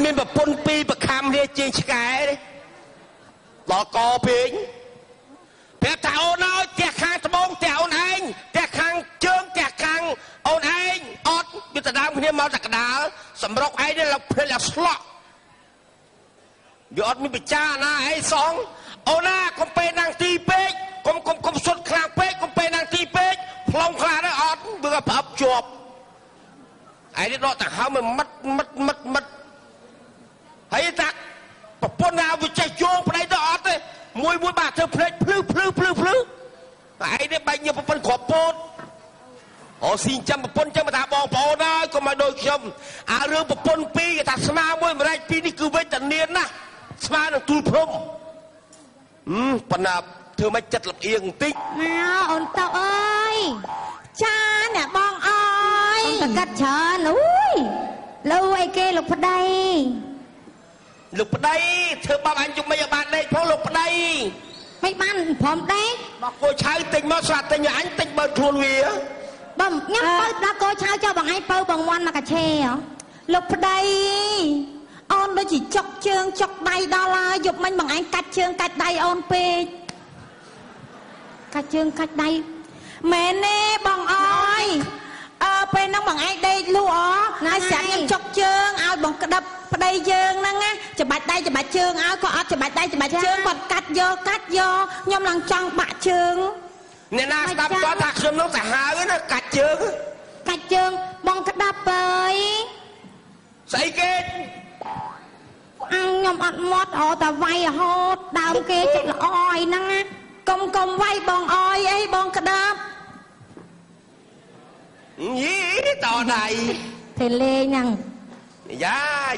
មានប្រពន្ធពីរប្រខំគ្នាជាងឆ្កែដល់កពេញប្រាប់ថាអូនអើយផ្ទះខាងត្បូងផ្ទះអូនឯងផ្ទះខាងជើងផ្ទះខាងអូនឯងអត់វាទៅដើមគ្នាមកតែកដាលសម្រុកឯងនេះភ្លេចស្លក់វាអត់មានបច្ចាណាអីសងអូនណាកុំពេណាំងទីពេកកុំសុទ្ធខ្លាំងពេកកុំពេណាំងទីពេកផ្លុំខ្លាំងទៅអត់វាក៏ប្រអប់ជាប់ឯនេះដកដង្ហើមមិតហើយតាប្រពន្ធណាវាចេះយោងប្តីទៅអត់ទេមួយបាទធ្វើភ្លេចភ្លឺតែឯនេះបែកញើប្រពន្ធគ្រាប់ពោតអូស៊ីចាំប្រពន្ធចឹងមកថាបងប្អូនហើយកុំឲ្យដូចខ្ញុំអារឿងប្រពន្ធពីរគេថាស្មាមួយម្រែកពីរនេះគឺវេទនាណាស់ស្មានឹងទូលព្រំប៉ុន្តែធ្វើមិនចិត្តលំអៀងបន្តិចមកអូនតោអើយចាអ្នកបងអើយអូនតកាត់ច្រើនអូយលូអីគេលោកប្តីធ្វើបាបអញជុំមិនឲ្យបានដេកផងលោកប្តីមិនបានព្រមដេកមកគោឆៅទិញមកស្រាត់ទិញឲ្យអញទិញបើខ្លួនវាបងញ៉ាំបើដល់គោឆៅចុះបងឯងបើបងវាន់មកកាឆេហ៎លោកប្តីអូនដូចជាចុកជើងចុកដៃដល់ហើយយប់មិញបងឯងកាច់ជើងកាច់ដៃអូនពេកកាច់ជើងកាច់ដៃមែនទេបងអើយពេលហ្នឹងបងឯងដេកលក់ហើយស្រាប់ខ្ញុំចុកជើងឲ្យបងក្តាប់ប្តីយើងហ្នឹងណាច្បាច់ដៃច្បាច់ជើងឲ្យក៏អត់ច្បាច់ដៃច្បាច់ជើងគាត់កាត់យកខ្ញុំឡើងចង់បាក់ជើងអ្នកណាស្ដាប់គាត់ថាខ្ញុំនោះសាហាវណាកាច់ជើងបងក្តាប់អើយស្អីគេខ្ញុំអត់មាត់តែវាយរហូតដើមគេចិត្តល្អអីហ្នឹងណាកុំវាយបងអើយអីបងក្តាប់យីតដៃទេលេងហ្នឹងយ៉ា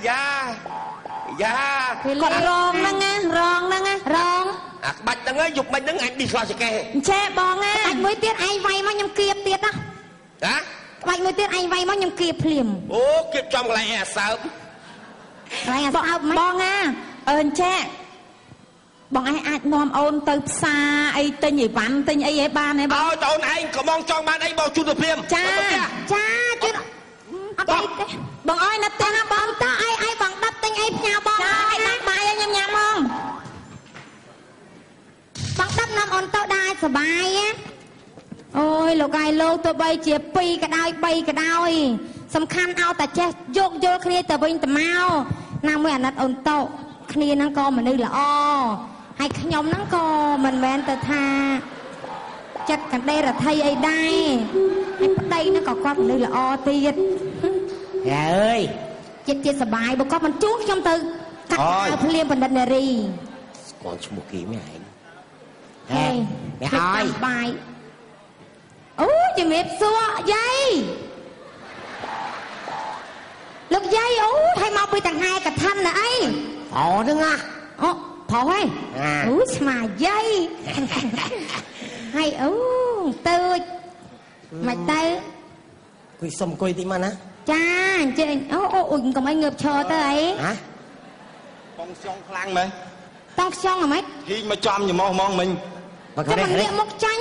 គាត់រងហ្នឹងណារងអាក្បាច់ហ្នឹងយប់មិញហ្នឹងអញឌីស្លាចកេឆែបងណាក្បាច់មួយទៀតឯងវាយមកខ្ញុំគៀបទៀតណាក្បាច់មួយទៀតឯងវាយមកខ្ញុំគៀបភ្លាមអូគៀបចំកន្លែងអាសើបបងណាឆែបងឯងអាចនាំអូនទៅផ្សារអីទិញអីវ៉ាន់ទិញអីឲ្យបានទេបងឲ្យតអូនឯងក៏បងចង់បានអីបងជូនទៅព្រាមចាជូនអត់អីទេបងអើយនៅផ្ទះណាបងតើអីបងដិតទិញអីផ្ញើបងឲ្យដាក់បាយឲ្យញ៉ាំហ្មងបងដិតនាំអូនទៅដែរសុបាយណាអូយលោកឯងលោកទៅបីជា2ក៏ដោយ3ក៏ដោយសំខាន់ឲ្យតែចេះយកយល់គ្នាទៅវិញទៅមកណាមួយអាណិតអូនទៅគ្នាហ្នឹងក៏មនុស្សល្អហើយខ្ញុំហ្នឹងក៏មិនមែនទៅថាចិត្តកណ្ដេរថៃអីដែរហើយប្តីហ្នឹងក៏គាត់មនុស្សល្អទៀតអើយចិត្តសបាយបើគាត់មិនជួងខ្ញុំទៅកាត់ភ្លាមបណ្ឌិតនារីស្គាល់ឈ្មោះគេមែនហេអ្នកហើយបាយអូជំរាបសួរយាយលោកយាយអូឲ្យមកពីតង្ហែកឋិនណាអីអូហ្នឹងណាអូផុសហ៎អូស្មាយាយហើយអូទៅមិនទៅគួយសុំគួយតិចមកណាចាអញ្ចឹងអូកុំឲ្យងើបឈរទៅអីបងខ្យងខ្លាំងមែនបងខ្យងអ្ហ្មិចហ៊ីងមកចំញ៉មហ្មងមិញចាំមកងាកមុខចាញ់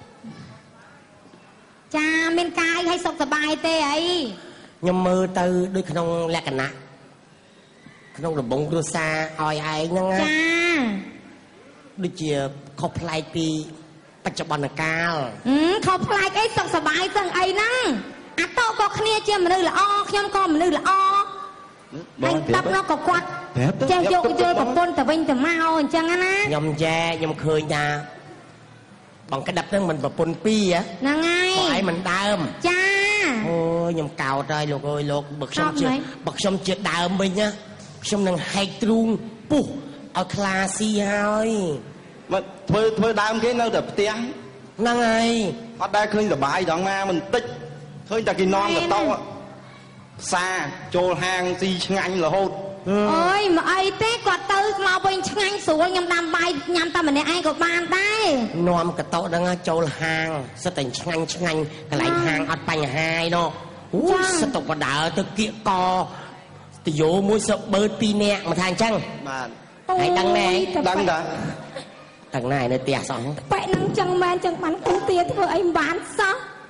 ចាមានកាយឲ្យសុខសប្បាយទេអីខ្ញុំមើលទៅដូចក្នុងលក្ខណៈក្នុងដំបងគ្រួសារឲ្យឯងហ្នឹងចាដូចជាខុសប្លែកពីបច្ចុប្បន្នកាលខុសប្លែកអីសុខសប្បាយទាំងអីហ្នឹងអាតោក៏គ្នាជាមនុស្សល្អខ្ញុំក៏មនុស្សល្អហើយតាប់នោះក៏គាត់ចេះយកយល់ប្រពន្ធទៅវិញទៅមកអញ្ចឹងណាខ្ញុំខ្ញុំឃើញថាបងក្តាប់ហ្នឹងមិនប្រពន្ធពីរហ្នឹងហើយបងឯងមិនដើមចាអូខ្ញុំកោតហើយលោកអើយលោកបើខ្ញុំជាដើមវិញណាខ្ញុំនឹងហែកទ្រូងពុះឲ្យខ្លាស៊ីហើយមកធ្វើដើមគេនៅតែផ្ទះហ្នឹងហើយអត់ដែលឃើញសុបាយដល់ណាមិនតិចឃើញតែគេនាំទៅផ្សារចូលហាងស៊ីឆ្ងាញ់រហូតអូយមកអីទេគាត់ទៅមកវិញឆ្ងាញ់ស្រួលខ្ញុំដាំបាយញ៉ាំតែម្នាក់ឯងក៏បានដែរនាំកតោហ្នឹងចូលហាងសិតតែឆ្ងាញ់កន្លែងហាងអត់បញ្ហាឯណោះអូសិតទៅបដើទៅគៀកកតយោមួយសបើ2នាក់មកថាអញ្ចឹងបាទហើយដឹងណែដឹងតាដឹងណែនៅផ្ទះសោះបែកហ្នឹងចឹងមែនចឹងបានគូទាធ្វើអីមិនបានសោះ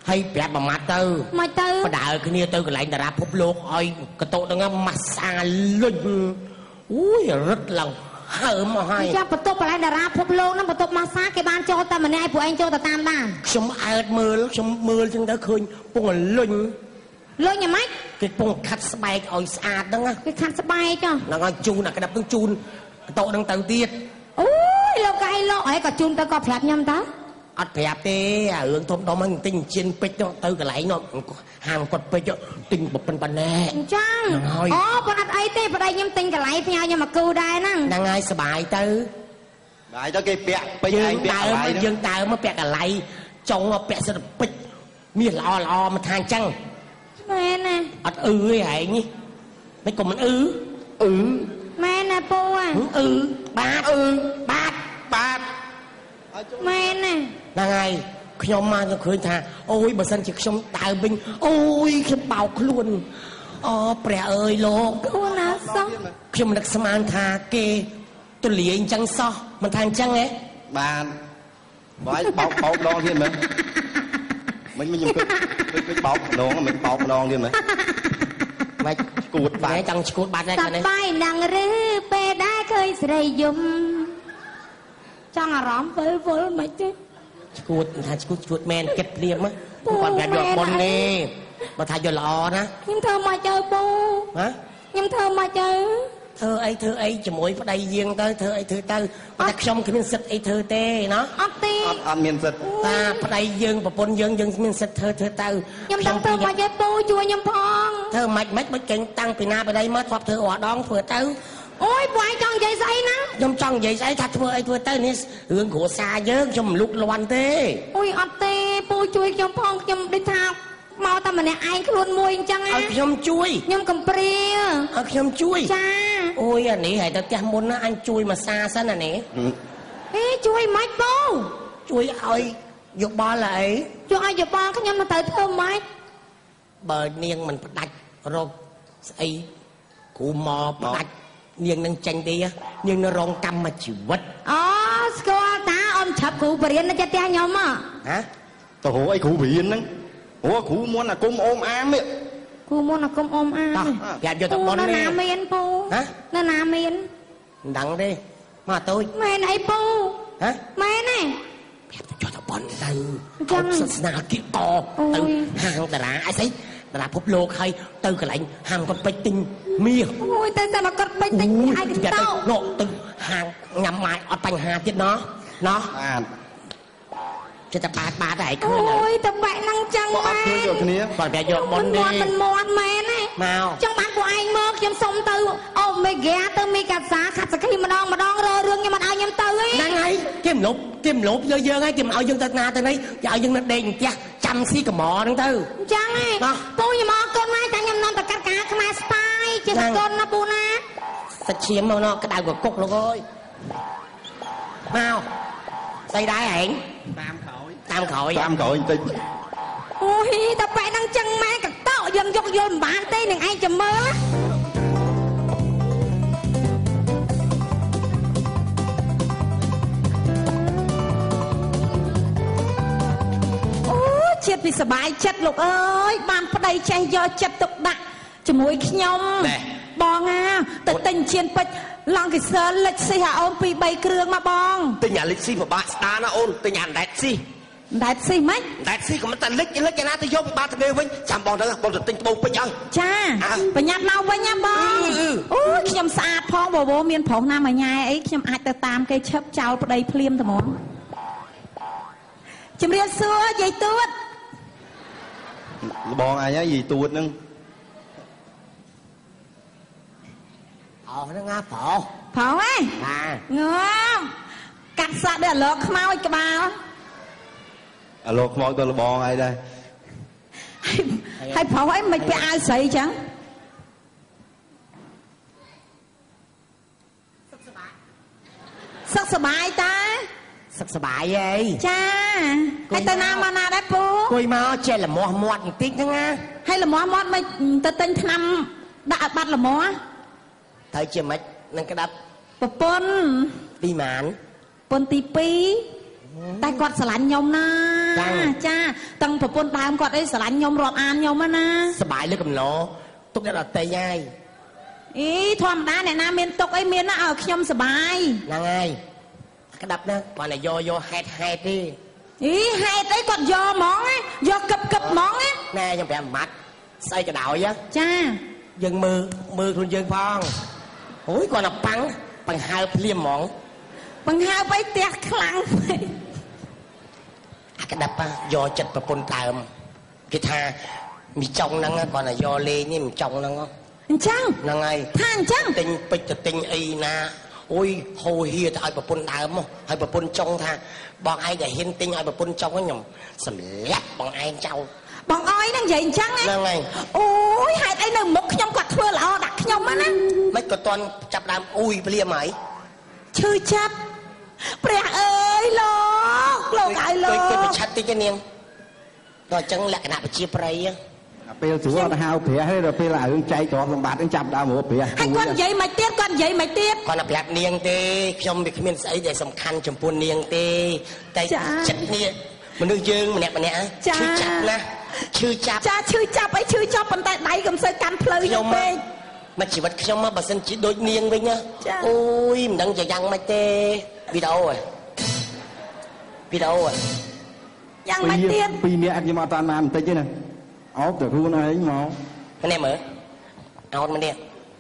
hay bẹp mà mặt tư mà tư mà đợi cái nia tư cái lạnh ra phúc lột ơi cái tội nó massage lưng ui rất lòng hở mà hay cho bắt tục lại ra phúc lô nó bắt tục massage cái ban cho ta mà nay của anh cho ta tam đàn xong ai mưa lúc xong mưa chân đã khơi bông lưng lôi nhà máy cái bông khát bay ơi xa đó á cái khăn bay cho nó nói chun là cái đập tiếng chun tội đang từ tiết ui lo cái lo ấy cả chun ta có phép nhầm ta ọt phép thế à hướng thôn đó mình tình chiên pích đó từ cái lấy nó hàng quật pích đó tình bột bên nè chăng con ăn ấy thế vào đây nhầm tình cái lấy theo nhưng mà cưu đây nè đang ai sợ bài tư bài cho cái bẹ bây giờ anh bẹ lại dương tao mới bẹ cái lấy trong bẹ sẽ pích miệt lo mà than chăng mẹ nè ọt ấy hãy nhỉ mấy con mình mẹ nè po à bát mẹ nè đang aiខ្ញុំមកឃើញថាអូយបើសិនជាខ្ញុំដើរវិញអូយខ្ញុំបោកខ្លួនអូព្រះអើយលោកខ្លួនណាសោះខ្ញុំនឹកស្មានថាគេទលាយអញ្ចឹងសោះមិនថាអញ្ចឹងហ៎បានបាយបោកម្ដងទៀតមើលមិញខ្ញុំគិតបោកម្ដងមិនបោកម្ដងទៀតមើលមិនឈួតបាត់ចង់ឈួតបាត់ដែរឃើញទេបាយណាំងឬពេលដែរឃើញស្រីយំចង់អារម្មណ៍វល់មិនទេឈួតថាឈួតមែនគិតព្រាមគាត់ប្រាប់យកប៉ុននេះបើថាយកល្អណាខ្ញុំធ្វើមកទៅពូហ៎ខ្ញុំធ្វើមកទៅធ្វើអីជាមួយប្តីយើងទៅធ្វើអីធ្វើទៅតែខ្ញុំគ្មានសិទ្ធអីធ្វើទេណាអត់ទេអត់មានសិទ្ធតាប្តីយើងប្រពន្ធយើងមានសិទ្ធធ្វើទៅខ្ញុំដឹងធ្វើមកឲ្យពូជួយខ្ញុំផងធ្វើមិនចេញតាំងពីណាប្តីមកធ្លាប់ធ្វើអត់ដងធ្វើទៅអូយបងចង់និយាយស្អីណាខ្ញុំចង់និយាយស្អីថាធ្វើអីធ្វើទៅនេះរឿងគ្រួសារយើងខ្ញុំមិនលុកលាន់ទេអូយអត់ទេពូជួយខ្ញុំផងខ្ញុំដូចថាមកតែម្នាក់ឯងខ្លួនមួយអញ្ចឹងឲ្យខ្ញុំជួយខ្ញុំកំព្រាឲ្យខ្ញុំជួយចាអូយអានេះឲ្យទៅផ្ទះមុនណាអញជួយមកសាសិនអានេះជួយមិនពូជួយឲ្យយកបល់អីជួយឲ្យយកបល់ខ្ញុំទៅធ្វើម៉េចបើនាងមិនផ្ដាច់រកស្អីគ្រូមកផ្ដាច់នាងនឹងចាញ់ទេនាងនៅរងកម្មជីវិតអូស្គាល់តាអមឆាប់គ្រូបរៀននៅចិត្តផ្ទះខ្ញុំហ៎ទៅហៅអីគ្រូបរៀនហ្នឹងអូគ្រូមុនអាគុំអូមអាមគ្រូមុនអាគុំអូមអាមប្រាប់យកទៅប៉ុននេះណាមានពូណាមានមិនដឹងទេមកតូចមែនអីពូមែនទេប្រាប់យកទៅប៉ុនទៅអត់សាសនាគិតទៅហាងតារាអីស្អីតារាភពលោកហើយទៅកន្លែងហាងគាត់ពេជ្រទិញមាសអូយទៅតែមកគាត់ពេជ្រទិញឯកតោលោកទៅហាងញ៉ាំបាយអត់បញ្ហាទៀតណោះបាទចិត្តតែបាត់ហើយឃើញអូយតបែកហ្នឹងចឹងមែនអត់ឃើញយកគ្នាគាត់ប្រាប់យកប៉ុននេះមិនមាត់មែនទេមកចឹងបានពួកឯងមកខ្ញុំសុំទៅអូមេហ្គាទៅមេកាសាខាត់សក្តិម្ដងររឿងខ្ញុំមិនឲ្យខ្ញុំទៅទេហ្នឹងហើយគេមិនលុបយកយើងហើយគេមិនឲ្យយើងទៅណាទៅនេះគេឲ្យយើងនៅដេកផ្ទះចាំស៊ីកំហ្នឹងទៅចឹងហ៎ពូខ្ញុំអរគុណណាស់តែខ្ញុំនាំទៅកាត់ការខ្មែរស្ប៉ាយជាសកលណាពូណាសាច់ឈាមមកណោះក្តៅកគុកលោកអើយមកស្អីដែរហែងតាមក្រោយបន្តិចអូយតែបែកហ្នឹងចឹងម៉ែកតោយើងយកយល់មិនបានទេនឹងឯងចាំមើលជាតិពីសបាយចិត្តលោកអើយបានប្តីចេះយកចិត្តទុកដាក់ជាមួយខ្ញុំបងទៅទិញជៀនពេជ្រឡង់គីសើលិចស៊ីអាអូន2 3គ្រឿងមកបងទិញអាលិចស៊ីពិបាកស្ដារណាអូនទិញអាអណ្ដែតស៊ីម៉េចអណ្ដែតស៊ីក៏មិនតែលិចឯណាទៅយកពិបាកទៅវិញចាំបងទៅទិញត្បូងពេជ្រឲ្យចាប្រញាប់មកវិញណាបងអូយខ្ញុំស្អាតផងបបោមានប្រុសណាមួយញ៉ែអីខ្ញុំអាចទៅតាមគេឈឹបចោលប្តីភ្លាមត្មងជំរាបសួរយាយទួតបងអញយាយទួតហ្នឹងហ្នឹងណាប្រុសហ៎ងំកាត់សាក់ដូចអាលោកខ្មោចក្បាលអាលោកខ្មោចទៅលបងហើយដែរហើយប្រុសអីមិនពាក់អាវស្រីចឹងសុខសប្បាយតាសុខសប្បាយអីចាហើយទៅណាមកណាដែរពូគួយមកចេះលមាស់មាត់បន្តិចហ្នឹងណាហើយលមាស់មាត់មិនទៅទិញថ្នាំដាក់ឲ្យបាត់លមាស់ត្រូវជាម៉េចនឹងក្តាប់ប្រពន្ធទីម៉ានប្រពន្ធទី2តែគាត់ស្រឡាញ់ខ្ញុំណាចាតាំងប្រពន្ធដើមគាត់អីស្រឡាញ់ខ្ញុំរាប់អានខ្ញុំណាសบายលើកំឡោទុកអ្នកដតីហើយអីធម្មតាអ្នកណាមានទុកអីមានណាឲ្យខ្ញុំសបាយហ្នឹងហើយក្តាប់ណាគាត់តែយកហេតុទេអីហេតុអីគាត់យកហ្មងយកកឹបហ្មងណែខ្ញុំប្រាប់ម៉ាត់ស្អីក៏ដោយចាយើងមើលខ្លួនយើងផងអូយគាត់តែបង្ហើបភ្លាមហ្មងបង្ហើបអីផ្ទះខ្លាំងពេកអាក្តាប់យកចិត្តប្រពន្ធដើមគេថាមីចុងហ្នឹងគាត់តែយកលេងនេះមីចុងហ្នឹងអញ្ចឹងហ្នឹងហើយថាអញ្ចឹងទិញពេជ្រទៅទិញអីណាអូយហូរហៀទៅឲ្យប្រពន្ធដើមហើយប្រពន្ធចុងថាបងឯងតែហ៊ានទិញឲ្យប្រពន្ធចុងខ្ញុំសម្លាប់បងឯងចោលបងអើយហ្នឹងនិយាយអញ្ចឹងហ្នឹងហើយអូយហេតុអីនៅមុខខ្ញុំគាត់ធ្វើល្អដាក់ខ្ញុំណាមិនក៏តន់ចាប់ដើមអ៊ុយភ្លាមហើយឈឺចាប់ព្រះអើយលោកឲ្យលោកគេប្រឆាត់តិចនាងដល់អញ្ចឹងលក្ខណៈប្រជាប្រិយពេលស្រួលទៅហៅព្រះហើយដល់ពេលរឿងចែកទ្រព្យសម្បត្តិនឹងចាប់ដើមមកព្រះហើយគាត់និយាយមិនទៀតគាត់តែប្រាប់នាងទេខ្ញុំវាគ្មានស្អីដែលសំខាន់ចំពោះនាងទេតែចិត្តនេះមនុស្សយើងម្នាក់ឈឺចាប់ណាឈឺចាប់ឈឺចាប់អីឈឺចាប់ប៉ុន្តែដៃកុំសូវកាន់ភ្លៅខ្ញុំពេកមកជីវិតខ្ញុំបើសិនជាដូចនាងវិញណាអូយមិនដឹងជាយ៉ាងម៉េចទេវីដេអូយ៉ាងម៉េចទៀតពីរនាក់ខ្ញុំអត់តានបានបន្តិចទេណាអោបតែខ្លួនឯងមកម្នាក់មើលអោបម្នាក់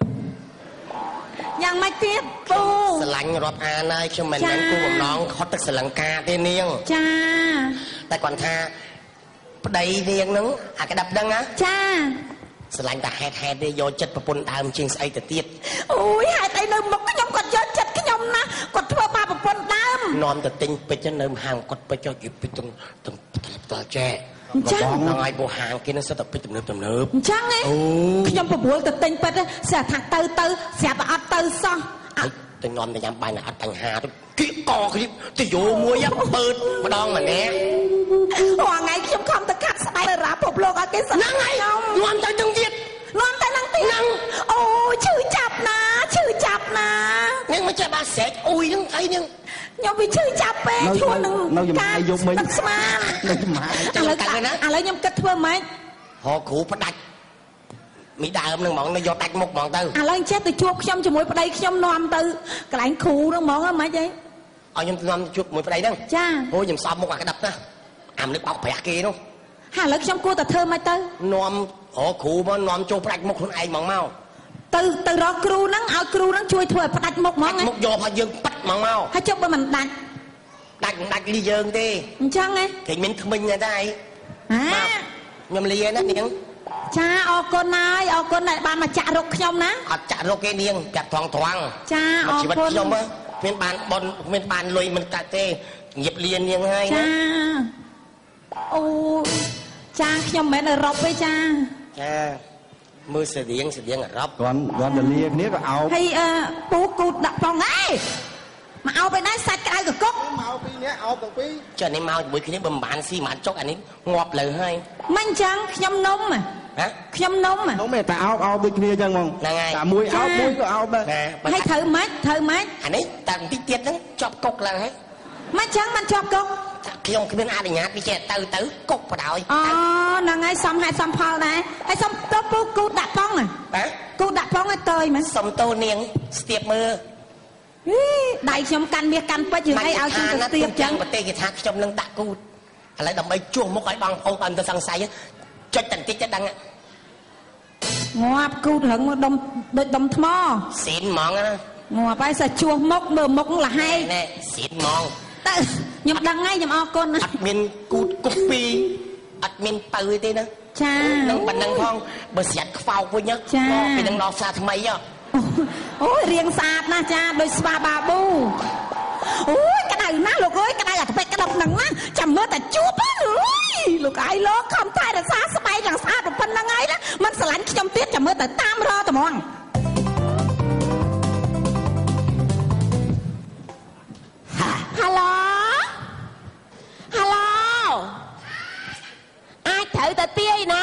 យ៉ាងម៉េចទៀតពូស្រឡាញ់រាប់អានហើយខ្ញុំមិនមែនគូបំណងខត់ទឹកស្រលង្កាទេនាងចាតែគាត់ថាប្តីនាងហ្នឹងអាក្តាប់ដឹងណាចាស្រឡាញ់តែហេតុទេយកចិត្តប្រពន្ធដើមជាងស្អីទៅទៀតអូយហេតុអីនៅមុខខ្ញុំគាត់យកចិត្តខ្ញុំណាគាត់ធ្វើបាបប្រពន្ធដើមនាំទៅទិញពេជ្រនៅហាងគាត់ពេជ្រគេពេជ្រទាំងតចែអញ្ចឹងហ្នឹងហើយពោះហាងគេនឹងសិតតែពេជ្រទំនើបអញ្ចឹងឯងខ្ញុំប្រមូលទៅទិញពេជ្រស្រាប់ថាទៅស្រាប់តែអត់ទៅសោះទៅនាំទៅញ៉ាំបាយណាអត់បញ្ហាគេកគ្នាទៅយោមួយបើតម្ដងម្នាក់រាល់ថ្ងៃខ្ញុំខំទៅកាត់ស្បែករ៉ាពុកលោកឲ្យគេស្ហ្នឹងហើយនាំទៅនឹងទៀតហ្នឹងអូឈឺចាប់ណានាងមកចាប់បាស្រែកអ៊ុយហ្នឹងអីហ្នឹងខ្ញុំវាឈឺចាប់ពេកឈួននឹងនៅចំណាយយកមិញស្មាននៅចំណាយឥឡូវខ្ញុំគិតធ្វើម៉េចហៅគ្រូផ្ដាច់មីដើមហ្នឹងហ្មងនៅយកដាច់មុខហ្មងទៅឥឡូវចេះទៅជួបខ្ញុំជាមួយប្តីខ្ញុំនាំទៅកន្លែងគ្រូហ្នឹងហ្មងហ្មងអីឲ្យខ្ញុំនាំជួបមួយប្តីហ្នឹងចាអូខ្ញុំសោមមុខអាក្តាប់ណាអាមនុស្សបោកប្រាស់គេនោះហើយឥឡូវខ្ញុំគួរតែធ្វើម៉េចទៅនាំគ្រូមកនាំចូលផ្ដាច់មុខខ្លួនឯងហ្មងមកទៅរកគ្រូហ្នឹងឲ្យគ្រូហ្នឹងជួយធ្វើឲ្យផ្ដាច់មុខហ្មងមុខយកឲ្យយើងប៉ាត់ហ្មងមកហើយចុះបើមិនដាច់លីយើងទេអញ្ចឹងហ៎គេមានថ្មិញតែឯងខ្ញុំលីណានាងចាអរគុណហើយអរគុណដែលបានមកចាក់រុកខ្ញុំណាអត់ចាក់រុកគេនាងចាក់ត្រង់ចាអរគុណជីវិតខ្ញុំមានបានបនមានបានលុយមិនកាត់ទេញៀបលៀននាងហើយចាអូចាខ្ញុំមិនមែនអឺរ៉ុបទេចាមើលស្តៀងអឺរ៉ុបគាត់ទៅលាគ្នាក៏អោបហើយពូគូដាក់ផងអេមកអោបឯណាសាច់ក្តៅកកុកមកពីរនាក់អោបទាំងពីរចុះនេះមកជាមួយគ្នាបើមិនបានស៊ីមិនចុកអានេះងាប់លើហើយមិនអញ្ចឹងខ្ញុំនំខ្ញុំនំទេតែអោបដូចគ្នាអញ្ចឹងហ្មងតែមួយអោបមួយក៏អោបដែរហើយត្រូវម៉េចអានេះតែបន្តិចទៀតហ្នឹងជាប់កុកឡើងហើយមិនអញ្ចឹងមិនជាប់កុកខ្ញុំគ្មានអនុញ្ញាតវាចេះទៅកុកបដ ாய் អូហ្នឹងហើយសំហេតុសំផលដែរហើយសំទៅពូគូដាក់ផងគូដាក់ផងឲ្យតើយមែនសំតូនាងស្ទាបមើលដៃខ្ញុំកាន់មាសកាន់ពេជ្ររឿងអីឲ្យខ្ញុំទៅស្ទាបចឹងប្រទេសគេថាខ្ញុំនឹងដាក់គូឥឡូវដើម្បីជួសមុខឲ្យបងប្អូនបានទៅសង្ស័យចុចតែបន្តិចទៅដឹងងាប់គូរឹងមកដូចដុំថ្មស៊ីនហ្មងណាងាប់ហើយសើជួសមុខមើលមុខលហែកណែស៊ីនហ្មងទៅខ្ញុំដឹងហើយខ្ញុំអរគុណអត់មានគូគប់ពីអត់មានបើទេណាចានឹងប៉ុណ្ណឹងផងបើស្រាច់ខ្វោកវិញពីនឹងដល់ផ្សារថ្មីអូយរៀងស្អាតណាស់ចាដូចស្វាបាប៊ូអូយក្តៅណាស់លោកអើយក្តៅអាពេកក្តៅហ្នឹងណាចាំមើលតែជួបអើយលោកអាយលោកខំថែរក្សាស្បែកយ៉ាងស្អាតប៉ុណ្្នឹងហើយណាមិនស្រឡាញ់ខ្ញុំទៀតចាំមើលតែតាមរកត្មងហាឡូអាចត្រូវទៅទាយណា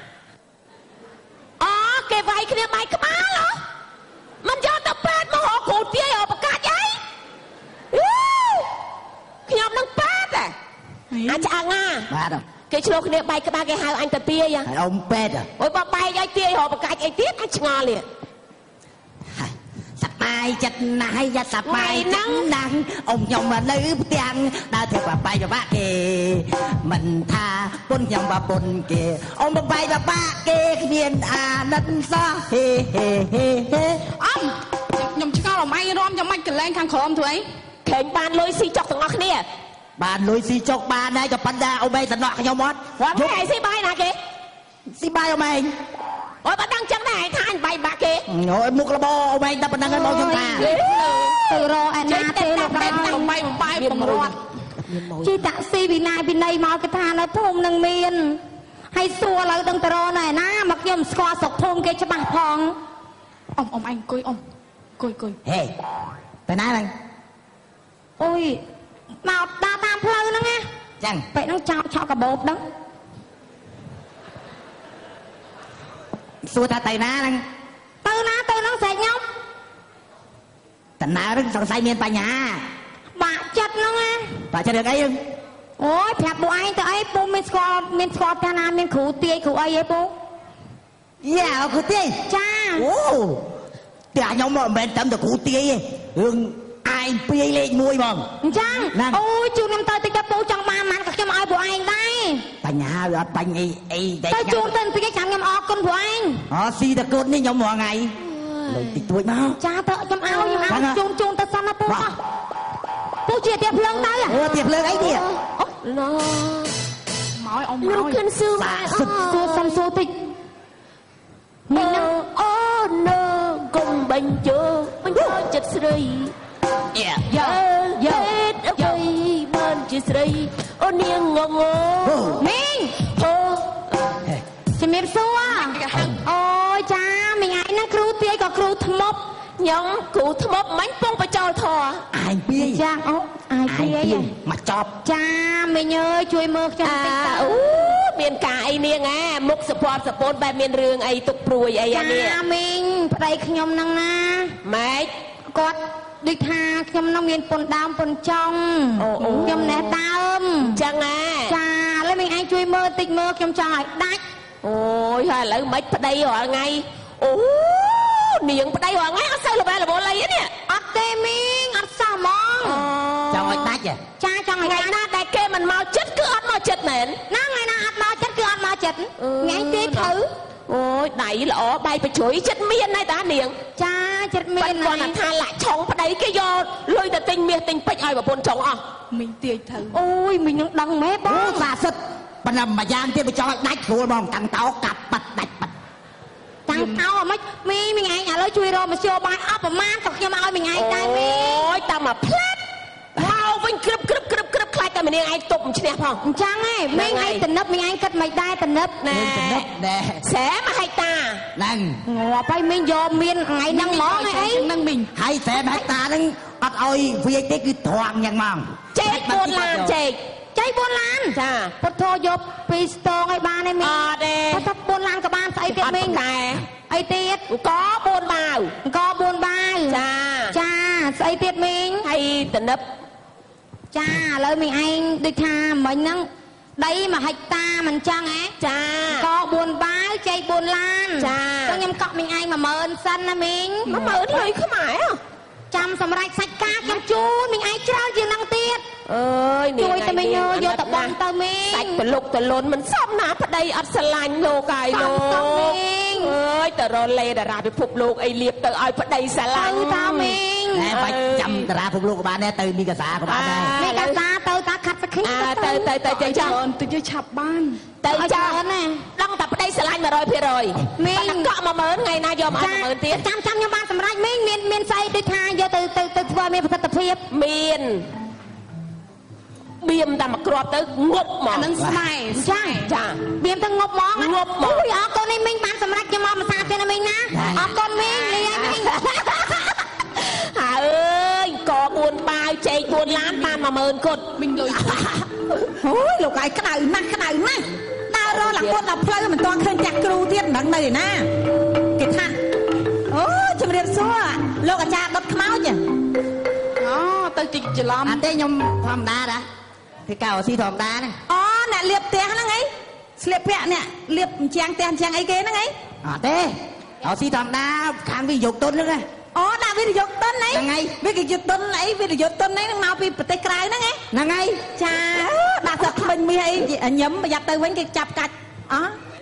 អូគេវាយគ្នាបែកក្បាលហ៎មិនយកទៅពេទ្យមកហៅគ្រូទាយឲ្យប្រកាច់អីខ្ញុំនឹងពេទ្យអាចឆ្អឹងបាទគេឆ្លោះគ្នាបែកក្បាលគេហៅអញទៅទាយហើយអ៊ំពេទ្យអូយបើបែកឲ្យទាយរកបកាច់អីទៀតអញឆ្ងល់នេះសប្បាយចិត្តណាស់យ៉ាសប្បាយហ្នឹងណាស់អ៊ំខ្ញុំមកនៅផ្ទាំងដើរធ្វើបបាយបបាក់គេមិនថាពុនខ្ញុំបពុនគេអ៊ំបបាយបបាក់គេគ្មានអាណិតសោះហេហេហេហេអ៊ំខ្ញុំឆ្ងល់អ៊ំឯងរំយ៉ាងម៉េចកលែងខាងក្រោមធ្វើអីខេងបានលុយស៊ីចុកទាំងអស់គ្នាបានលុយស៊ីចុកបានហើយក៏ប៉ុន្តែអ៊ំឯងតំណក់ខ្ញុំអត់គាត់គេស៊ីបាយណាគេស៊ីបាយអ៊ំឯងអូយបើដឹងចឹងដែរឯងថាអញបាយបាក់គេអូយមុខលបអ៊ំឯងតែប៉ុណ្ណឹងមកខ្ញុំថាទៅរកឯណាទេលោកដែរបំបាយបំរត់ជិះតាក់ស៊ីវិណាយវិន័យមកគេថានៅភូមិនឹងមានហើយសួរឥឡូវដឹងទៅរកណែណាមកខ្ញុំស្គាល់ស្រុកភូមិគេច្បាស់ផងអ៊ំឯងអង្គុយអ៊ំអង្គុយហេទៅណាហ្នឹងអូយមកដើរតាមផ្លូវហ្នឹងណាចឹងពេលហ្នឹងចោលឆក់កាបូបដឹងសួរថាទៅណាហ្នឹងទៅហ្នឹងស្រែកខ្ញុំតណារឿងសង្ស័យមានបញ្ហាបាក់ចិត្តហ្នឹងណាបាក់ចិត្តរឿងអីហ្នឹងអូយប្រាប់ពួកឯងទៅអីពូមានស្គាល់ថាណាមានគ្រូទាយគ្រូអីហ៎ពូយ៉ាគ្រូទាយចាអូតែខ្ញុំមិនមែនតែគ្រូទាយទេរឿងឯងពីលេខ1ហ្មងអញ្ចឹងអូយជូនខ្ញុំទៅតិចទៅពូចង់បានក៏ខ្ញុំឲ្យពួកឯងដែរបញ្ហាវាអត់បញ្ហាអីតែទៅជូនទៅតិចចាំខ្ញុំអរគុណពួកឯងស៊ីតកូននេះខ្ញុំរាល់ថ្ងៃលុយតិចតួចមកចាទៅខ្ញុំឲ្យជូនទៅសិនណាពូពូជាទៀបភ្លើងទៅអូទៀបភ្លើងអីទៀតណូមកឲ្យអ៊ំមកលោកគិនស៊ឺបាទសួរសំសួរតិចមីណាអូណូកុំបញ្ជើបញ្ជើចិត្តស្រីយ៉ាអភ័យបានជាស្រីអូនាងងងមីងជំរាបសួរអូយចាមីងឯងហ្នឹងគ្រូទាយក៏គ្រូថ្មប់ខ្ញុំគ្រូថ្មប់មិញពងបចោលធေါ်អាយពីចាអូអាយពីមកចប់ចាមីងអើយជួយមើលខ្ញុំតិចទៅអូមានការអីនាងមុខសពតសពូនបែបមានរឿងអីទុកព្រួយអីអានេះចាមីងប្តីខ្ញុំហ្នឹងណាម៉េចគាត់ដូចថាខ្ញុំនឹងមានពុនដើមពុនចុងខ្ញុំណែដើមចឹងចាឥឡូវមីងឯងជួយមើលតិចមើលខ្ញុំចង់ឲ្យដាច់អូយហើយឥឡូវមិនប្តីរាល់ថ្ងៃអូនាងប្តីរាល់ថ្ងៃអត់សូវល្បែល្បលអីនេះអត់ទេមីងអត់សោះហ្មងចង់ឲ្យដាច់ចាចង់ឲ្យថ្ងៃណាដែលគេមិនមកចិត្តគឺអត់មកចិត្តមែនណាថ្ងៃណាអត់មកចិត្តគឺអត់មកចិត្តថ្ងៃទេត្រូវអូយដៃល្អបាយបជ្រុយចិត្តមានហើយតានាងចាចិត្តមានគាត់ថាលាក់ឆុងប្តីគេយកលុយទៅទិញមាសទិញពេជ្រឲ្យប្រពន្ធចុងអស់មីងទាយទៅអូយមីងនឹងដឹងម៉េចបងសាសិទ្ធប៉ុន្តែមួយយ៉ាងទៀតបើចង់ឲ្យដាច់ស្រួលបងតាំងតោកាប់បាត់ដាច់បាត់តាំងតោអាម៉េចមីងឯងឥឡូវជួយរកមធ្យោបាយអស់ប្រមាណក៏ខ្ញុំឲ្យមីងឯងដែរមីងអូយតាមមកផ្លាត់មកវិញក្រឹបខ្លាចតែម្នាងឯងទប់មិនឈ្នះផងអញ្ចឹងហ៎មីងឯងតនឹបមីងឯងគិតមិនដែរតនឹបណែស្រែមហិកតាហ្នឹងងាប់ហើយមីងយកមានថ្ងៃហ្នឹងហ្មងអីហ្នឹងមីងហើយស្រែមហិកតាហ្នឹងអត់ឲ្យវាទេគឺត្រង់យ៉ាងហ្មងចេក4ឡានចេក 4ឡានចាពុទ្ធោយក2ស្ទងឲ្យបានឯមីងអត់ទេពុទ្ធ4ឡានក៏បានស្អីទៀតមីងដែរអីទៀតអង្គ4បាវចាស្អីទៀតមីងហើយតនឹបចាឥឡូវមីងឯងដូចថាមិញហ្នឹងដី1ហិកតាមិនចឹងហ៎ចាក4បាវចេក4ឡានចាខ្ញុំកក់មីងឯង10000សិនណាមីង 10000លុយខ្មែរចាំសម្រាប់សាច់ការខ្ញុំជូនមីងឯងច្រើនជាងហ្នឹងទៀតអើយជួយតែមីងយកទៅបងទៅមីងសាច់ប្រលុកតលុនមិនសមណាប្តីអត់ស្រឡាញ់លោកហើយលោកមីងអើយតរលេតារាពិភពលោកអីលៀបទៅឲ្យប្តីស្រឡាញ់តើមីងណែបាច់ចាំតារាពិភពលោកក៏បានដែរទៅមីកាសាក៏បានដែរមីកាសាទៅតាខាត់សក្តិទៅចេះចាំទៅយកឆាប់បានទៅចាំណាដឹងតែប្តីស្រឡាញ់ 100% មីងកក់10000ថ្ងៃណាយកមក10000ទៀតចាំខ្ញុំបានសម្រេចមីងមានស្អីដូចថាយកទៅធ្វើមានប្រសិទ្ធភាពមានបៀមតែមកគ្រាប់ទៅងប់ហ្មងហ្នឹងស្មែចាបៀមទៅងប់ហ្មងអូយអរគុណនេះមីងបានសម្រេចខ្ញុំមកសាទៀតណាមីងណាអរគុណមីងលីឲ្យមីងអើយក4បាវចេក4ឡានបាន10000គត់មីងលុយអូយលោកឯងក្តៅណាស់ដើររកឡើងគាត់ដល់ផ្លូវមិនទាន់ឃើញចាស់គ្រូទៀតមិនដឹងនៅឯណាគេថាអូជំរាបសួរលោកអាចារ្យដុតខ្មោចអូទៅតិចច្រឡំអត់ទេខ្ញុំធម្មតាដែរធ្វើកៅស៊ីធម្មតាហ្នឹងអូអ្នកលៀបផ្ទះហ្នឹងអីស្លៀកពាក់អ្នកលៀបជាងផ្ទះជាងអីគេហ្នឹងអីអត់ទេអត់ស៊ីធម្មតាខាងវិយោគទុនហ្នឹងអូដាក់វិនិយោគទុនអីហ្នឹងហើយវិនិយោគទុនអីវិនិយោគទុនហ្នឹងមកពីប្រទេសក្រៅហ្នឹងហ្នឹងហើយចាដាក់សឹកខ្មិញមាសអីញឹមប្រយ័ត្នទៅវិញគេចាប់កាច់អ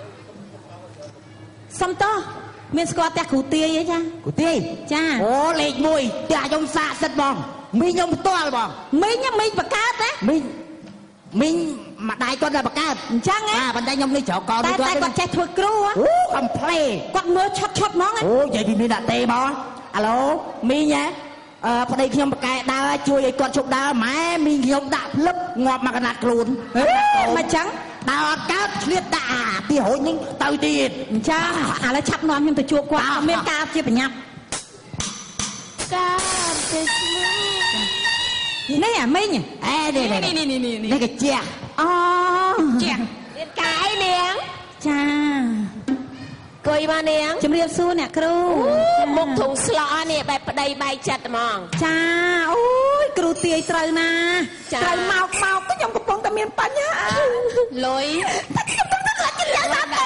សំតោះមានស្គាល់ផ្ទះគ្រូទាយអីចាគ្រូទាយចាអូលេខ1ផ្ទះខ្ញុំសាកសិទ្ធបងមីងខ្ញុំផ្ទាល់បងមីងបកើតណាមីងម្ដាយគាត់តែបកើតអញ្ចឹងហ៎ប៉ុន្តែខ្ញុំនេះច្រកកនេះគាត់ចេះធ្វើគ្រូអូកំភ្លេគាត់មើលឆត់ហ្មងអូនិយាយពីមានដាក់ទេបងអាឡូមីងប្តីខ្ញុំបកែដើរជួយឲ្យគាត់ជប់ដើរម៉ែមីងខ្ញុំដាក់ភ្លឹបងាប់មកកណាត់ខ្លួនមកចឹងដើរអត់កើតឆ្លៀតដាក់ទីរួចនឹងទៅទៀតអញ្ចឹងឥឡូវឆាប់នាំខ្ញុំទៅជួបគាត់មានការជាបញ្ញាប់ការទៅនេះអាមីងនេះកជាអូជាមានកាយនាងចាគួយមកនាងជំរាបសួរអ្នកគ្រូមុខធុងស្លោនេះបែបប្តីបែកចិត្តហ្មងចាអូយគ្រូទាយត្រូវណាត្រូវមកខ្ញុំកំពុងតែមានបញ្ហាលុយខ្ញុំទៅខ្លាចចិត្តយ៉ាងណា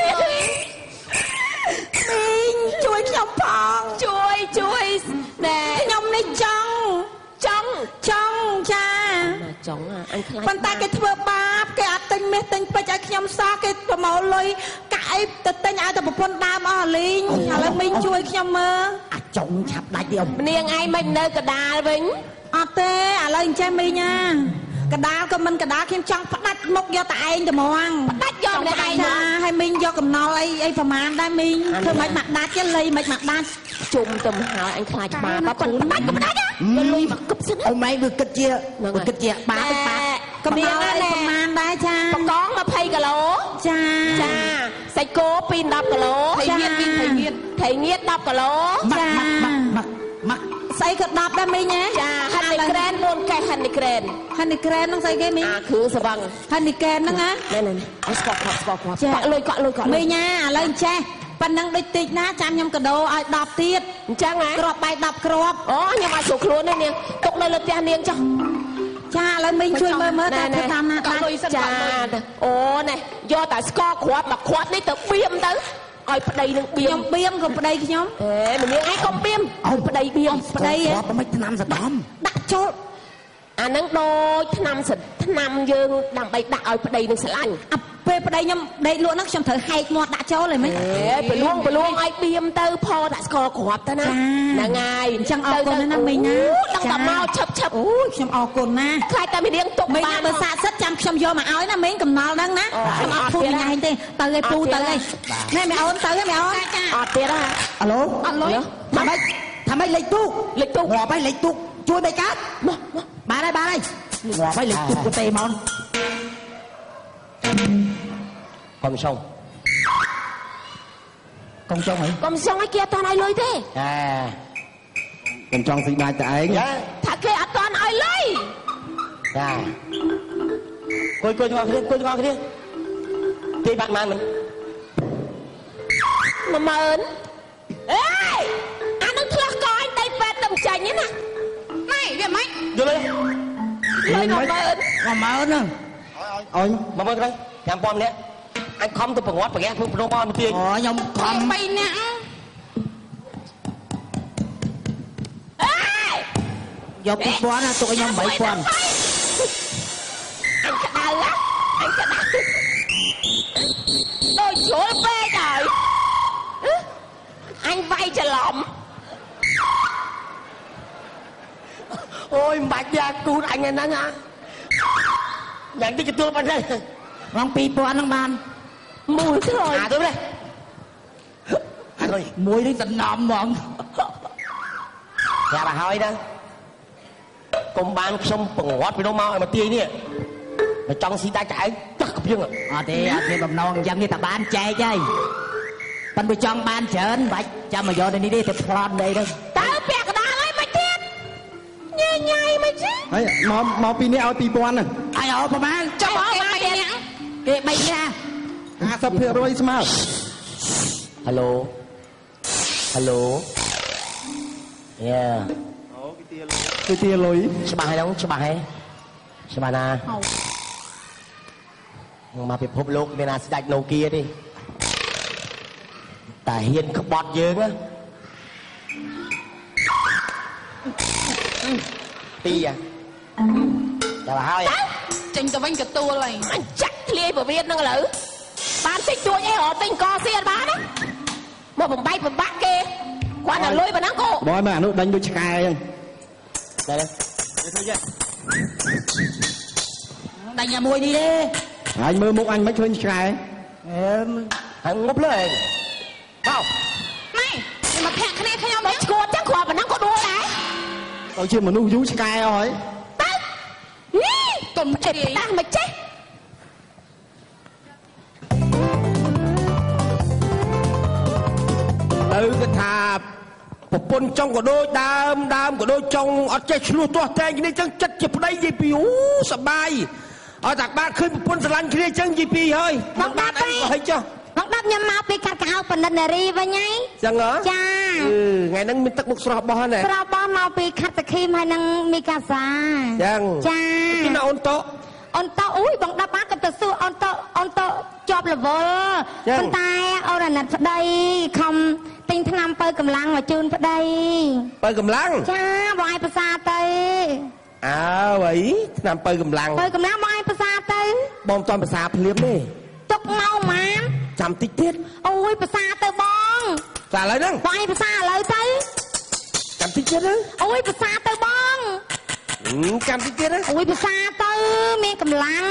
មីងជួយខ្ញុំផងជួយណែខ្ញុំនេះចង់ចាចង់អញខ្លាចប៉ុន្តែគេធ្វើបាបគេអត់ទិញមាសទិញពេជ្រឲ្យខ្ញុំសោះគេប្រមូលលុយកាក់អីទៅទិញឲ្យតែប្រពន្ធដើមអស់លីងឥឡូវមីងជួយខ្ញុំមើលអាចង់ឆាប់ដាច់ទេអ៊ំនាងឯងមិននៅកដាលវិញអត់ទេឥឡូវអញ្ចេះមីងណាកដាលក៏មិនកដាលខ្ញុំចង់ផ្ដាច់មុខយកតែឯងតែហ្មងផ្ដាច់យកម្នាក់ឯងណាហើយមីងយកកំណល់អីប្រមាណដែរមីងធ្វើមិនមកដាច់ទេលុយមិនមកដាច់ជុំទៅហើយអញខ្លាចបាបប៉ុន្តែក៏ផ្ដាច់លុយមកគប់សិនអូម៉ែវាគិតជាបាបកំណល់អីប្រមាណដែរចាបកង20គីឡូចាសាច់គោ2 10គីឡូថៃងៀត10គីឡូចាមកស្អីក៏10ដែរមីងណាចាហានីក្រែន4កែហានីក្រែនហ្នឹងស្អីគេមីងគ្រឿងសវឹងហានីក្រែនហ្នឹងណាអញស្គាល់បាក់លុយកក់លុយមីងណាឥឡូវចេះប៉ុណ្ណឹងដូចតិចណាចាំខ្ញុំកដោឲ្យ10ទៀតអញ្ចឹងហ៎គ្រាប់បាយ10គ្រាប់អូខ្ញុំអាចស្រួលខ្លួនទេនាងទុកនៅលើផ្ទះនាងចុះចាឥឡូវមីងជួយមើលតែធ្វើតាមណាដាច់ចាអូណែយកតែស្ករគ្រាប់មកគ្រាប់នេះទៅបៀមទៅឲ្យប្តីនឹងបៀមខ្ញុំបៀមក៏ប្តីខ្ញុំម្នាងឯងក៏បៀមឲ្យប្តីបៀមប្តីគ្រាប់មិនថ្នាំសដំដាក់ចូលអាហ្នឹងដូចថ្នាំយើងដើម្បីដាក់ឲ្យប្តីនឹងស្រឡាញ់ពេលប្តីខ្ញុំដេកលក់ហ្នឹងខ្ញុំត្រូវហែកមាត់ដាក់ចូលហើយមិញប្រលួងឲ្យបៀមទៅផលដាក់ស្ករគ្រាប់ទៅណាហ្នឹងហើយអញ្ចឹងអរគុណណាមីងណាដឹងតែមកឆឹបអូយខ្ញុំអរគុណណាខ្លាចតែមីនាងទុកបានបើសាកសិតចាំខ្ញុំយកមកឲ្យណាមីងកំណល់ហ្នឹងណាខ្ញុំអត់ធូរញ៉ៃទេទៅឲ្យពូទៅឲ្យណែមីអូនទៅមីអូនអត់ទៀតហ៎អាឡូអត់លុយថាម៉េចលេខទូកងាប់ហើយលេខទូកជួយបេកាត់បានហើយងាប់ហើយលេខទូកទេមកកុំចង់ឲ្យគេអត់តន់ឲ្យលុយទេកុំចង់ស៊ីបាច់តែឯងថាគេអត់តន់ឲ្យលុយចាគួយទាំងអស់គ្នាទីបាក់ម៉ានមិន 10000អេអានឹងឆ្លោះកអញដៃពេទ្យទៅចាញ់ណាម៉ែវាមិនយល់ទេ 10000ហ្នឹងអញ10000ទៅ5000នាក់អញខំទៅប្រងាត់ប្រងាស់ធ្វើប្រណោមកមកទាញអូខ្ញុំខំ 3នាក់អេយក2000ណាទុកឲ្យខ្ញុំ3000អញក្តៅដូចជ្រុលពេកហើយអញវាយច្រឡំអូយមិនបាច់យ៉ាគូនអញហ្នឹងយ៉ាងតិចទទួលបានទេរង2000ហ្នឹងបានមួយឆ្លើយទៅទេអានេះមួយនេះតំណំហ្មងប្រាប់ឲ្យហើយណាកុំបានខ្ញុំប្រងាត់ពីនោះមកឲ្យមកទាយនេះមកចង់ស៊ីដាច់តែឯងចាស់កំយើងអត់ទេបំណងអញ្ចឹងនេះតែបានចែកហើយប៉ុន្តែចង់បានច្រើនបាច់ចាំមកយកនៅនេះទេទៅប្លន់đâyទៅតើពាក់កណ្ដាលហើយមិនទៀតញ៉ៃមិនទេហើយមកពីនេះឲ្យ2000ហ្នឹងហើយអោប្រហែលចុះមកបានទៀតគេ3នាក់ 50%ស្មើហេឡូយ៉ាអូគេទាលុយច្បាស់ហើយច្បាស់ហើយច្បាស់ណាมาไปพบโลกเมนาสดโนเกียดิแต่เฮียนขบอดเยอะนะตีอ่ะจะมาให้ចេញទៅវិញក៏ទួលហើយអញចាក់ធ្លាយប្រវៀតហ្នឹងឥឡូវបានតិចតួចអីរត់ទិញកសៀនបានណាមកបំបែកបំបាក់គេគាត់តែលុយប៉ុណ្ណឹងគោបងមើលអានោះដេញដូចឆ្កែអញ្ចឹង đây đây thôi chứ đánh nhà mùi đi đi anh mơ múc anh mấy khơiឆ្កែ anh ngốc lên vào ម៉ែមកភាក់គ្នាខ្ញុំមកឈួតចឹងគ្រាន់ប៉ុណ្ណឹងក៏ដួលដែរទៅជាមនុស្សយូរឆ្កែអស់ហើយទៅនេះកុំជិះតាស់មកចេះទៅគឺថាប្រពន្ធចង់ក៏ដូចដើមក៏ដូចចង់អត់ចេះឆ្លោះទាស់តែងគ្នាចឹងចិត្តជាប្តីនិយាយពីអូសបាយអត់តែបានឃើញប្រពន្ធស្រឡាញ់គ្នាចឹងនិយាយពីហើយមិនបានអីក៏ហិចចុះបងដាប់ខ្ញុំមកពីកាត់កៅបណ្ឌិតនារីវិញហើយចឹងហ៎ចាថ្ងៃហ្នឹងមានទឹកមុខស្រស់បោះហ្នឹងស្រស់បោះមកពីខាត់តាខីមហើយនឹងមីកាសាចឹងចាពីណាអូនតោអូយបងដាប់បានក៏ទៅសួរអូនតោជាប់រវល់ប៉ុន្តែអូនអាណិតប្តីខំទិញថ្នាំបើកម្លាំងមកជូនប្តីបើកម្លាំងចាបងឲ្យប្រសាទៅអើអីថ្នាំបើកម្លាំងបើកម្លាំងបងឲ្យប្រសាទៅបងមិនតន់ប្រសាភ្លាមទេទុកមកម៉ានចាំតិចទៀតអូយប្រសាទៅបងប្រសាឥឡូវហ្នឹងបងឲ្យប្រសាឥឡូវទៅចាំតិចទៀតទៅអូយប្រសាទៅបងចាំតិចទៀតទៅអូយប្រសាទៅមានកម្លាំង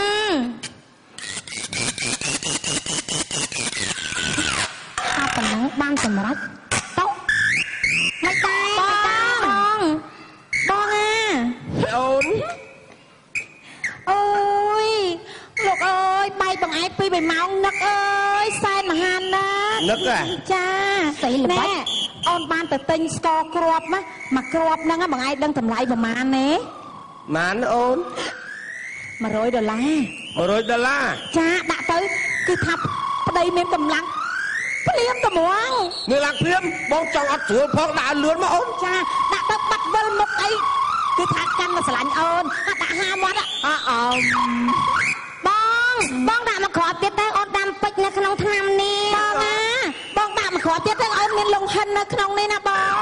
ថាប៉ុណ្ណឹងបានសម្រេចតុមិនតែបងអូនអូយលោកអើយបាយបងឯងពី3ម៉ោងនឹកអើយសែនមហាណានឹកចាស្អីល្បាច់អូនបានទៅទិញស្ករគ្រាប់មកគ្រាប់ហ្នឹងបងឯងដឹងតម្លៃប្រមាណទេម៉ានអូន $100 $100 ចាដាក់ទៅគឺថាប្តីមានកម្លាំងភ្លាមត្មងមានឡើងភ្លាមបងចង់អត់ស្រួលផងដាក់លឿនមកអូនចាដាក់ទៅបាត់វិលមុខអីគឺថាកាន់មកស្រឡាញ់អូនដាក់ហាមាត់បងដាក់មកគ្រាប់ទៀតទៅអូនដាំពេជ្រនៅក្នុងថ្នាំនេះបងដាក់មកគ្រាប់ទៀតទៅអូនមានលង្ហិននៅក្នុងនេះណាបង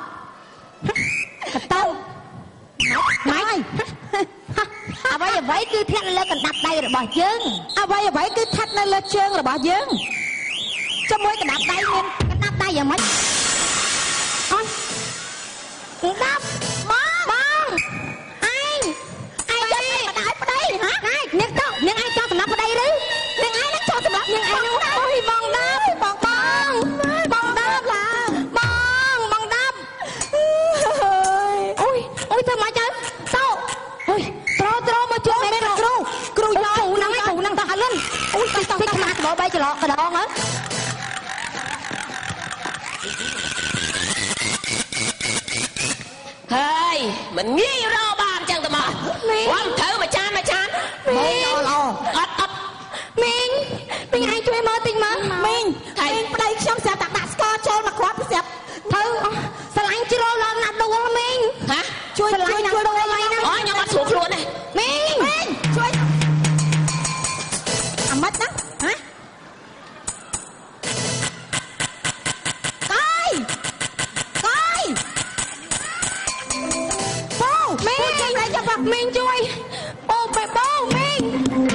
ទៅម៉េចអ្វីគឺធាក់នៅលើកណ្ដាប់ដៃរបស់យើងអ្វីគឺធាក់នៅលើជើងរបស់យើងជាមួយកណ្ដាប់ដៃមានកណ្ដាប់ដៃយ៉ាងម៉េចអូនកណ្ដាប់បងឯងយកប្តីហ៎នាងឯងចង់សម្រាប់ប្តីឬនាងឯងនឹងចង់សម្រាប់នាងឯងនោះអូយបងដាប់បងដាប់ឡាបងដាប់អូយធ្វើមកទៅតោអូយត្រមកជួយមេគ្រូយកហ្នឹងតោះអលិនអូយទៅខ្មាស់បោបីច្រឡកកដងហ៎ហើយមិនងាយរកបានចឹងទៅមកខ្ញុំត្រូវមួយចានបងអត់មីងឯងជួយមើលតិចមើលមីងប្តីខ្ញុំស្រាប់តែដាក់ស្ករចូលមកគ្រាប់ស្រាប់ទៅស្រឡាញ់ជ្រុលឡើងណាត់ដួលមីងជួយដួលហើយណាអូខ្ញុំអត់ស្រួលខ្លួនទេមីងជួយអាម៉េចណាមីងជួយអូបេបូមីង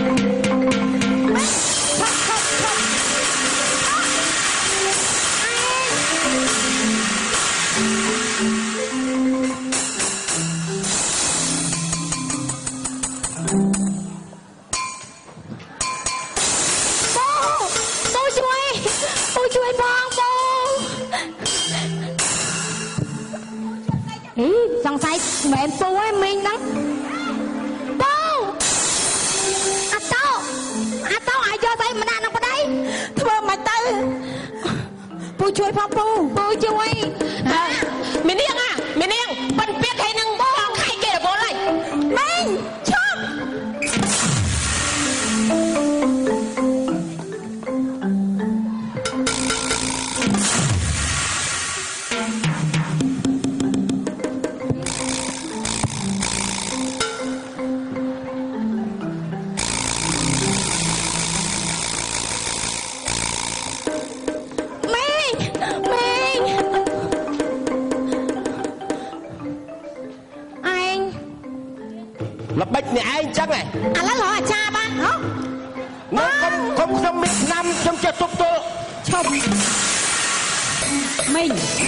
ជួយបងសង្ស័យមិនពូឯងមីងហ្នឹងអាយកទៅម្នាក់នឹងប្តីធ្វើមិនទៅពូជួយផងពូជួយមីនាងប៉ិនពាក្យឲ្យនឹងបងខៃគេរវល់ហើយមីងឈប់ lập bách này ai chắc này ឥឡូវរកអាចារ្យបានហ៎ nó không biết năm trong chết tục tôi ឈប់មីង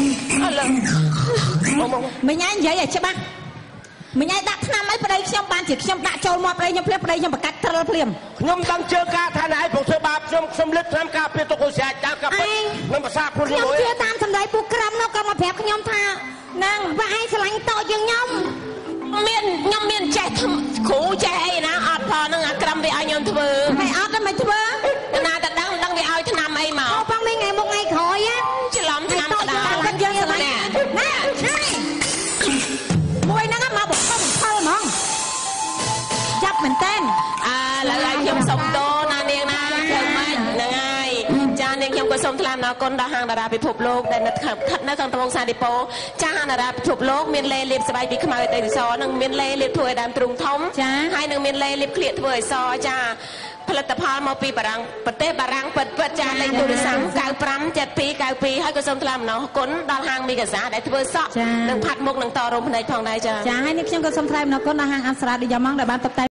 មិញឯងនិយាយឲ្យច្បាស់មិញឯងដាក់ឆ្នាំអីប្តីខ្ញុំបានជាខ្ញុំដាក់ចូលមកប្តីខ្ញុំភ្លាមប្តីខ្ញុំបកាត់ទ្រិលភ្លាមខ្ញុំដឹងជើការថាណៃผมធ្វើបាបខ្ញុំលឹកឆ្នាំការពារទុកឧស្សាហ៍តាមការពិតខ្ញុំភាសាខ្លួនខ្ញុំមួយជឿតាមសម្ដីពូក្រមនោះក៏មកប្រាប់ខ្ញុំថានឹងបើឯងស្រឡាញ់តោជាងខ្ញុំខ្ញុំមានចេះគ្រូចេះអីណាអត់ផងនឹងអាក្រំវាឲ្យខ្ញុំធ្វើហើយអត់ទៅមិនធ្វើណាតែដឹងវាឲ្យឆ្នាំអីមកអូបងមីថ្ងៃមុខថ្ងៃក្រោយច្រឡំឆ្នាំកដាលគាត់យើងស្រឡាញ់ណាឆៃមួយហ្នឹងមកបំផុសបំផុលហ្មងចាប់មែនតើឡើយខ្ញុំសុំតោណានាងណាធ្វើម៉េចហ្នឹងហើយចានាងខ្ញុំក៏សូមថ្លែងអំណរគុណដល់ហាងតារាពិភពលោកដែលស្ថិតនៅក្នុងត្បូងសាឌីប៉ូចាហាងតារាពិភពលោកមានលេលាបស្បែកពីខ្មៅទៅសនិងមានលេលាបធ្វើឲ្យដើមទ្រូងធំហើយនឹងមានលេលាបក្លៀកធ្វើឲ្យសចាផលិតផលមកពីបារាំងប្រទេសបារាំងពិតចាលេខទូរស័ព្ទ 957292 ហើយក៏សូមថ្លែងអំណរគុណដល់ហាងមីកាសាដែលធ្វើសក់និងផាត់មុខនឹងតរោមភ្នែកផងដែរចាចាហើយនេះខ្ញុំក៏សូមថ្លែងអំណរគុណដល់ហាងអប្សរាឌីយ៉ាម៉ង់ដែលបានតុបតែង